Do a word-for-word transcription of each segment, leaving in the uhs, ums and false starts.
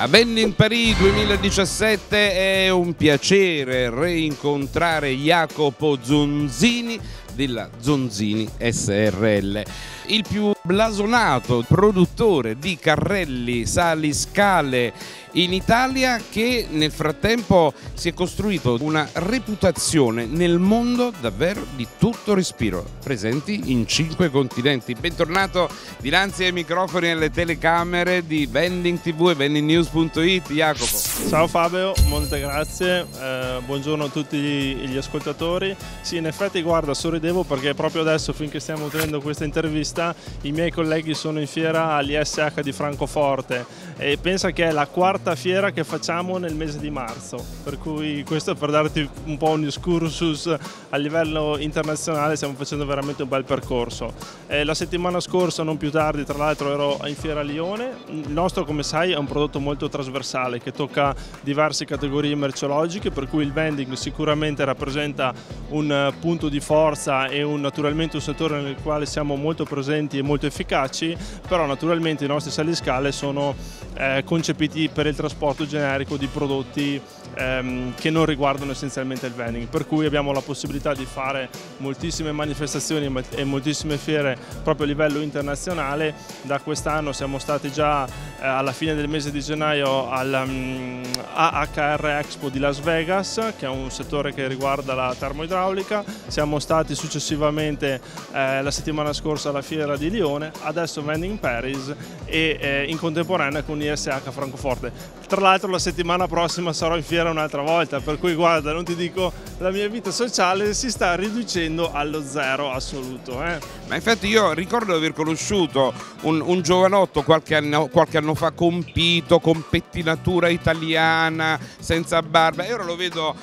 A Vending Paris duemiladiciassette è un piacere reincontrare Jacopo Zonzini della Zonzini S R L, il più blasonato produttore di carrelli saliscale in Italia, che nel frattempo si è costruito una reputazione nel mondo davvero di tutto respiro, presenti in cinque continenti. Bentornato dinanzi ai microfoni e alle telecamere di Vending T V e vending news punto it, Jacopo. Ciao Fabio, molte grazie, eh, buongiorno a tutti gli ascoltatori. Sì, in effetti guarda, sorridevo perché proprio adesso, finché stiamo tenendo questa intervista, i miei colleghi sono in fiera all'I S H di Francoforte e pensa che è la quarta fiera che facciamo nel mese di marzo, per cui questo è per darti un po' un excursus a livello internazionale. Stiamo facendo veramente un bel percorso. Eh, la settimana scorsa, non più tardi, tra l'altro ero in fiera a Lione. Il nostro, come sai, è un prodotto molto trasversale che tocca diverse categorie merceologiche, per cui il vending sicuramente rappresenta un punto di forza e un, naturalmente un settore nel quale siamo molto presenti e molto efficaci, però naturalmente i nostri saliscale sono eh, concepiti per il trasporto generico di prodotti ehm, che non riguardano essenzialmente il vending, per cui abbiamo la possibilità di fare moltissime manifestazioni e moltissime fiere proprio a livello internazionale. Da quest'anno siamo stati già eh, alla fine del mese di gennaio al um, A H R Expo di Las Vegas, che è un settore che riguarda la termoidraulica. Siamo stati successivamente eh, la settimana scorsa alla fiera di Lione, adesso Vending Paris e eh, in contemporanea con I S H Francoforte. Tra l'altro la settimana prossima sarò in fiera un'altra volta, per cui guarda, non ti dico, la mia vita sociale si sta riducendo allo zero assoluto. Eh. Ma infatti io ricordo di aver conosciuto un, un giovanotto qualche anno, qualche anno fa, compito, con pettinatura italiana, senza barba, e ora lo vedo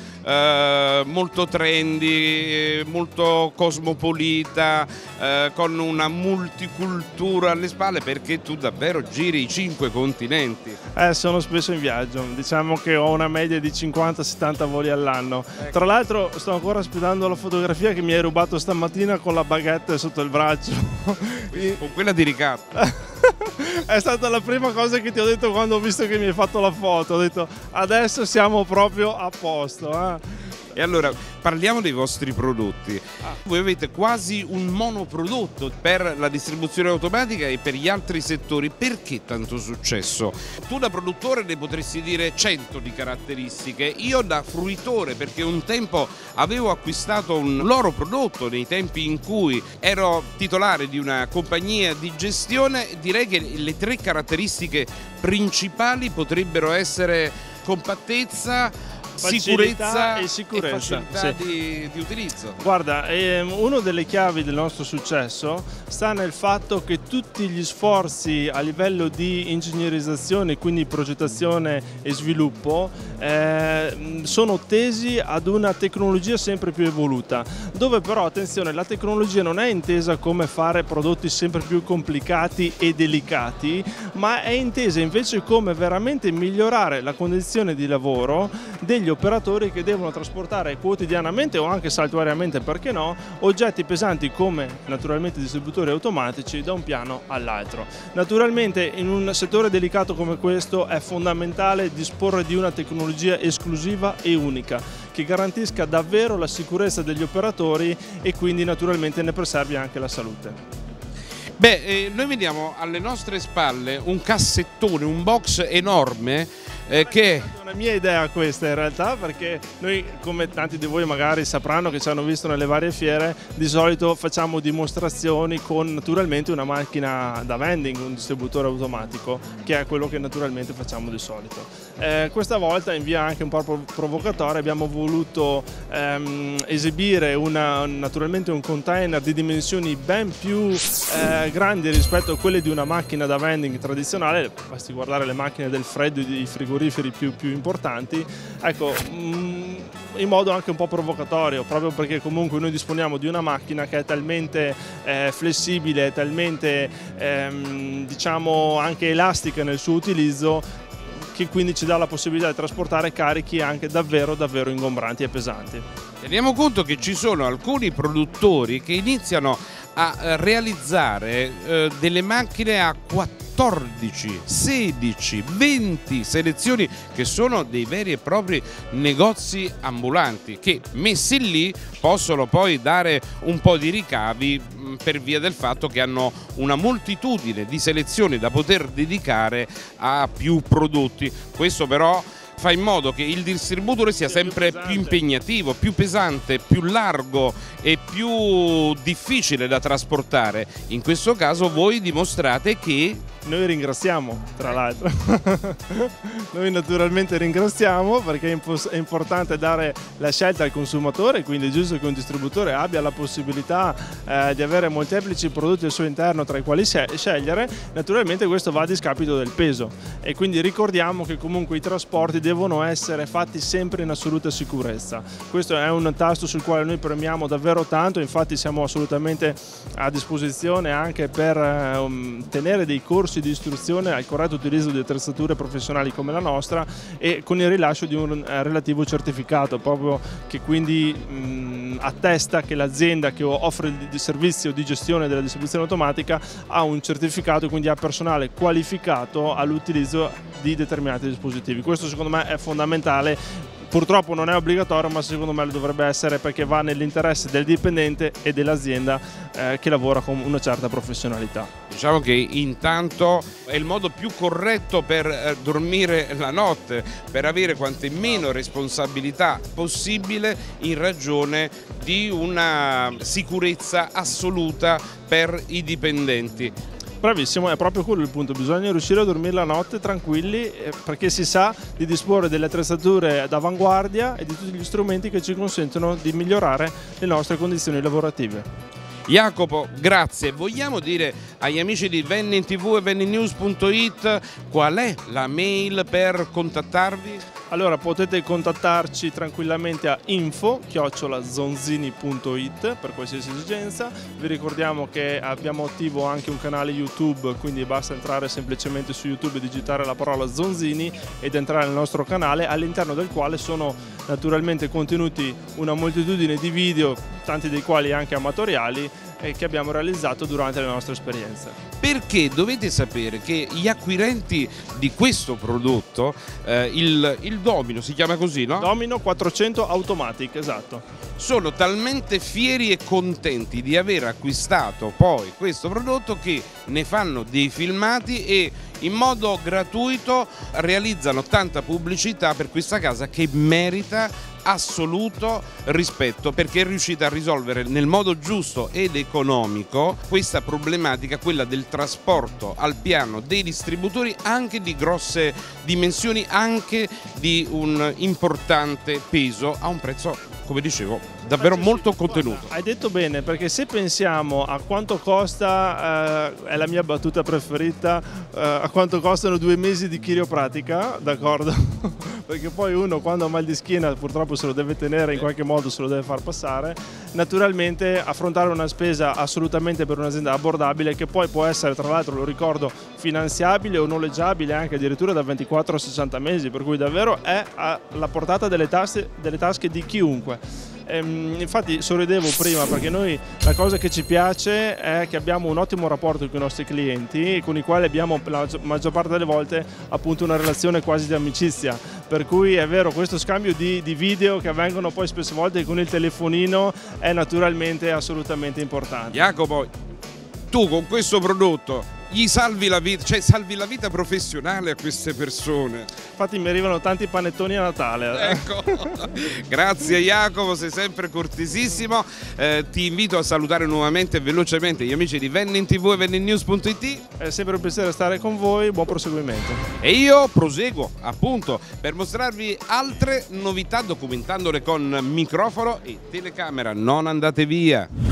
eh, molto trendy, molto cosmopolita, eh, con una multicultura alle spalle, perché tu davvero giri i cinque continenti. Eh, sono spesso in viaggio, diciamo che ho una media di cinquanta settanta voli all'anno. Ecco. Tra l'altro sto ancora aspettando la fotografia che mi hai rubato stamattina con la baguette sotto il braccio. Con quella di ricatto. È stata la prima cosa che ti ho detto quando ho visto che mi hai fatto la foto, ho detto adesso siamo proprio a posto. Eh? E allora parliamo dei vostri prodotti. Ah. Voi avete quasi un monoprodotto per la distribuzione automatica e per gli altri settori. Perché tanto successo? Tu da produttore ne potresti dire cento di caratteristiche, io da fruitore, perché un tempo avevo acquistato un loro prodotto nei tempi in cui ero titolare di una compagnia di gestione, direi che le tre caratteristiche principali potrebbero essere compattezza, sicurezza e sicurezza, e facilità sì. di, di utilizzo. Guarda, ehm, una delle chiavi del nostro successo sta nel fatto che tutti gli sforzi a livello di ingegnerizzazione, quindi progettazione e sviluppo, eh, sono tesi ad una tecnologia sempre più evoluta, dove però, attenzione, la tecnologia non è intesa come fare prodotti sempre più complicati e delicati, ma è intesa invece come veramente migliorare la condizione di lavoro degli operatori che devono trasportare quotidianamente o anche saltuariamente, perché no, oggetti pesanti come naturalmente distributori automatici da un piano all'altro. Naturalmente in un settore delicato come questo è fondamentale disporre di una tecnologia esclusiva e unica che garantisca davvero la sicurezza degli operatori e quindi naturalmente ne preservi anche la salute. Beh, eh, noi vediamo alle nostre spalle un cassettone, un box enorme eh, che... È una mia idea questa in realtà, perché noi, come tanti di voi magari sapranno che ci hanno visto nelle varie fiere, di solito facciamo dimostrazioni con naturalmente una macchina da vending, un distributore automatico, che è quello che naturalmente facciamo di solito. Eh, questa volta, in via anche un po' provocatoria, abbiamo voluto ehm, esibire una, naturalmente un container di dimensioni ben più eh, grandi rispetto a quelle di una macchina da vending tradizionale. Basti guardare le macchine del freddo e i frigoriferi più, più importanti, ecco, in modo anche un po' provocatorio, proprio perché comunque noi disponiamo di una macchina che è talmente eh, flessibile, talmente ehm, diciamo anche elastica nel suo utilizzo, che quindi ci dà la possibilità di trasportare carichi anche davvero davvero ingombranti e pesanti. Teniamo conto che ci sono alcuni produttori che iniziano a realizzare eh, delle macchine a quattordici, sedici, venti selezioni, che sono dei veri e propri negozi ambulanti che messi lì possono poi dare un po' di ricavi per via del fatto che hanno una moltitudine di selezioni da poter dedicare a più prodotti. Questo però fa in modo che il distributore sia sempre più impegnativo, più pesante, più largo e più difficile da trasportare. In questo caso voi dimostrate che... Noi ringraziamo, tra l'altro. Noi naturalmente ringraziamo perché è importante dare la scelta al consumatore, quindi è giusto che un distributore abbia la possibilità eh, di avere molteplici prodotti al suo interno tra i quali scegliere. Naturalmente questo va a discapito del peso e quindi ricordiamo che comunque i trasporti devono essere fatti sempre in assoluta sicurezza. Questo è un tasto sul quale noi premiamo davvero tanto, infatti siamo assolutamente a disposizione anche per eh, tenere dei corsi di istruzione al corretto utilizzo di attrezzature professionali come la nostra e con il rilascio di un relativo certificato proprio che quindi mh, attesta che l'azienda che offre il servizio di gestione della distribuzione automatica ha un certificato e quindi ha personale qualificato all'utilizzo di determinati dispositivi. Questo secondo me è fondamentale. Purtroppo non è obbligatorio, ma secondo me lo dovrebbe essere perché va nell'interesse del dipendente e dell'azienda eh, che lavora con una certa professionalità. Diciamo che intanto è il modo più corretto per eh, dormire la notte, per avere quante meno responsabilità possibile in ragione di una sicurezza assoluta per i dipendenti. Bravissimo, è proprio quello il punto, bisogna riuscire a dormire la notte tranquilli perché si sa di disporre delle attrezzature d'avanguardia e di tutti gli strumenti che ci consentono di migliorare le nostre condizioni lavorative. Jacopo, grazie. Vogliamo dire agli amici di Vennin tivù e vennin news punto it qual è la mail per contattarvi? Allora potete contattarci tranquillamente a info chiocciola zonzini punto it per qualsiasi esigenza. Vi ricordiamo che abbiamo attivo anche un canale YouTube, quindi basta entrare semplicemente su YouTube e digitare la parola Zonzini ed entrare nel nostro canale, all'interno del quale sono naturalmente contenuti una moltitudine di video, tanti dei quali anche amatoriali, eh, che abbiamo realizzato durante le nostre esperienze. Perché dovete sapere che gli acquirenti di questo prodotto, eh, il, il Domino si chiama così, no? Domino quattrocento Automatic, esatto. Sono talmente fieri e contenti di aver acquistato poi questo prodotto che ne fanno dei filmati e in modo gratuito realizzano tanta pubblicità per questa casa che merita assoluto rispetto, perché è riuscita a risolvere nel modo giusto ed economico questa problematica, quella del trasporto al piano dei distributori anche di grosse dimensioni, anche di un importante peso a un prezzo, come dicevo, davvero molto contenuto. Guarda, hai detto bene, perché se pensiamo a quanto costa, eh, è la mia battuta preferita, eh, a quanto costano due mesi di chiriopratica, d'accordo? Perché poi uno quando ha mal di schiena purtroppo se lo deve tenere, in qualche modo se lo deve far passare. Naturalmente affrontare una spesa assolutamente per un'azienda abbordabile, che poi può essere, tra l'altro lo ricordo, finanziabile o noleggiabile anche addirittura da ventiquattro a sessanta mesi, per cui davvero è alla portata delle tasche, delle tasche di chiunque. Ehm, infatti sorridevo prima perché noi la cosa che ci piace è che abbiamo un ottimo rapporto con i nostri clienti, con i quali abbiamo la maggior parte delle volte appunto una relazione quasi di amicizia, per cui è vero, questo scambio di, di video che avvengono poi spesse volte con il telefonino è naturalmente assolutamente importante. Jacopo, tu con questo prodotto gli salvi la vita, cioè salvi la vita professionale a queste persone. Infatti mi arrivano tanti panettoni a Natale. Ecco, grazie Jacopo, sei sempre cortesissimo. Eh, ti invito a salutare nuovamente e velocemente gli amici di Vennin tivù e vennin news punto it. È sempre un piacere stare con voi, buon proseguimento. E io proseguo appunto per mostrarvi altre novità documentandole con microfono e telecamera. Non andate via.